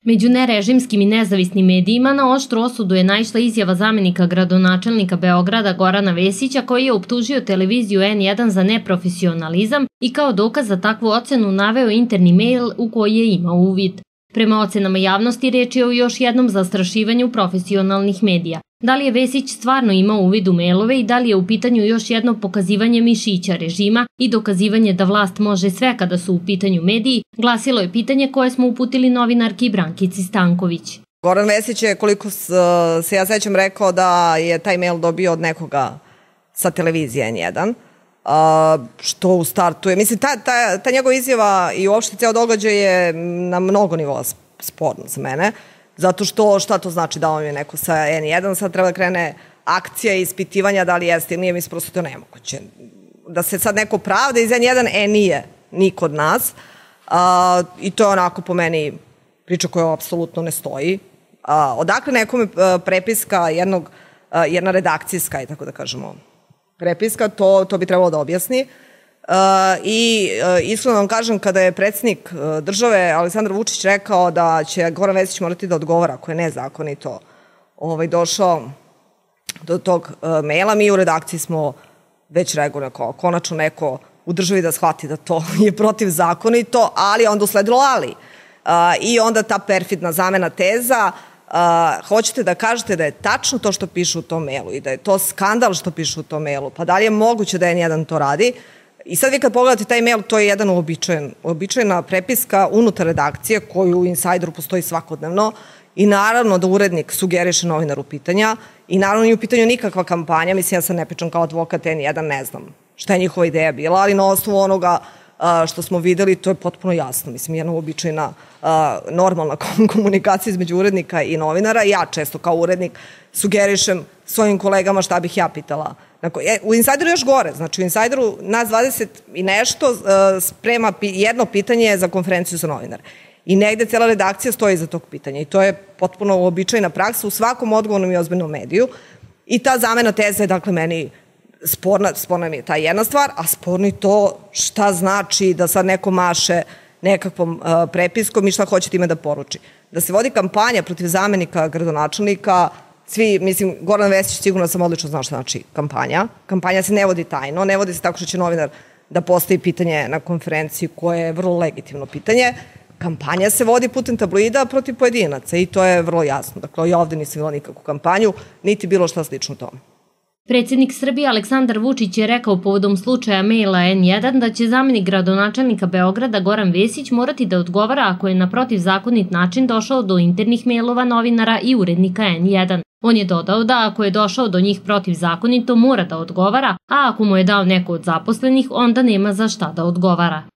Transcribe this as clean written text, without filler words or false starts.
Među nerežimskim i nezavisnim medijima na oštru osudu je naišla izjava zamenika gradonačelnika Beograda Gorana Vesića, koji je optužio televiziju N1 za neprofesionalizam i kao dokaz za takvu ocenu naveo interni mail u koji je imao uvid. Prema ocenama javnosti reč je o još jednom zastrašivanju profesionalnih medija. Da li je Vesić stvarno imao uvid u mailove i da li je u pitanju još jedno pokazivanje mišića režima i dokazivanje da vlast može sve kada su u pitanju mediji, glasilo je pitanje koje smo uputili novinarki Brankici Stanković. Goran Vesić je, koliko se ja sećam, rekao da je taj mail dobio od nekoga sa televizije N1, što u startu je, mislim, ta njegova izjava i uopšte ceo događaj je na mnogo nivoa sporno za mene, zato što šta to znači da on je neko sa N1, sad treba da krene akcija i ispitivanja da li jeste ili nije, mislim, prosto to nemoguće. Da se sad neko pravda iz N1, nije niko od nas, i to je onako po meni priča koja apsolutno ne stoji. Odakle nekome prepiska jedna redakcijska, i tako da kažemo, prepiska, to bi trebalo da objasni. I iskreno vam kažem, kada je predsjednik države Aleksandar Vučić rekao da će Goran Vesić morati da odgovara ako je nezakonito došao do tog maila, mi u redakciji smo već reagovali kao konačno neko u državi da shvati da to je protivzakonito, ali onda usledilo ali. I onda ta perfidna zamena teza, hoćete da kažete da je tačno to što piše u tom mailu i da je to skandal što piše u tom mailu, pa da li je moguće da N1 to radi? I sad vi kad pogledate taj mail, to je jedan uobičajena prepiska unutar redakcije koju u Insajderu postoji svakodnevno i naravno da urednik sugeriše novinaru pitanja i naravno nije u pitanju nikakva kampanja, mislim ja sad ne pričam kao advokat N1, ne znam šta je njihova ideja bila, ali na osnovu onoga što smo videli to je potpuno jasno, mislim jedna uobičajena normalna komunikacija između urednika i novinara. Ja često kao urednik sugerišem svojim kolegama šta bih ja pitala. U Insajderu još gore, znači u Insajderu nas 20 i nešto sprema jedno pitanje za konferenciju za novinare. I negde cela redakcija stoji iza tog pitanja i to je potpuno uobičajena praksa u svakom odgovornom i ozbiljnom mediju. I ta zamena teza je dakle meni sporna mi je ta jedna stvar, a sporno je to šta znači da sad neko maše nekakvom prepiskom i šta hoće time da poruči. Da se vodi kampanja protiv zamenika gradonačelnika, svi, mislim, Goran Vesić sigurno sam odlično znao šta znači kampanja. Kampanja se ne vodi tajno, ne vodi se tako što će novinar da postavi pitanje na konferenciji koje je vrlo legitimno pitanje. Kampanja se vodi putem tabloida protiv pojedinaca i to je vrlo jasno. Dakle, i ovde nisam videla nikakvu kampanju, niti bilo šta slično tome. Predsjednik Srbije Aleksandar Vučić je rekao povodom slučaja maila N1 da će zamenik gradonačelnika Beograda Goran Vesić morati da odgovara ako je na protivzakonit način došao do internih mailova novinara i urednika N1. On je dodao da ako je došao do njih protivzakonito mora da odgovara, a ako mu je dao neko od zaposlenih onda nema za šta da odgovara.